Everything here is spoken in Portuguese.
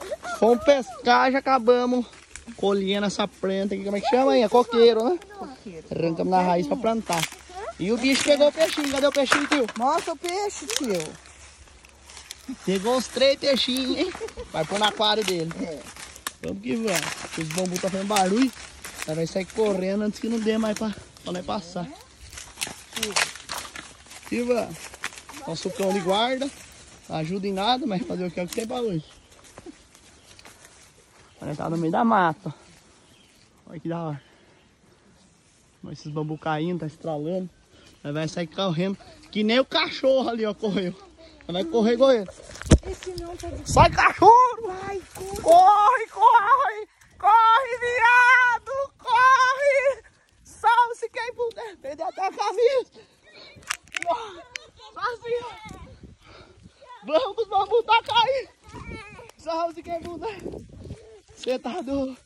Fomos pescar, já acabamos colhendo essa planta aqui. Como é que chama aí? É coqueiro, né? Coqueiro. Arrancamos na raiz pra plantar. E o bicho pegou o peixinho. Cadê o peixinho, tio? Mostra o peixe, tio. Pegou uns 3 peixinhos, hein? Vai pôr no aquário dele. É. Vamos que vamos. Os bambus tá fazendo barulho. Aí vai sair correndo antes que não dê mais pra nós passar. Silva, nosso cão de guarda. Não ajuda em nada, mas fazer o que é o que tem pra hoje. Olha, tá no meio da mata. Olha que da hora. Olha esses bambus caindo, tá estralando. Aí vai sair correndo. Que nem o cachorro ali, ó, correu. Vai correr igual ele. Esse não tá de... Sai, cachorro! Ai, corre. Corre, corre! Corre, viado! Corre! Salve-se quem puder! Perdeu até a camisa! Assim, vamos, os bambus tá caindo! Salve-se quem puder! Você tá doido!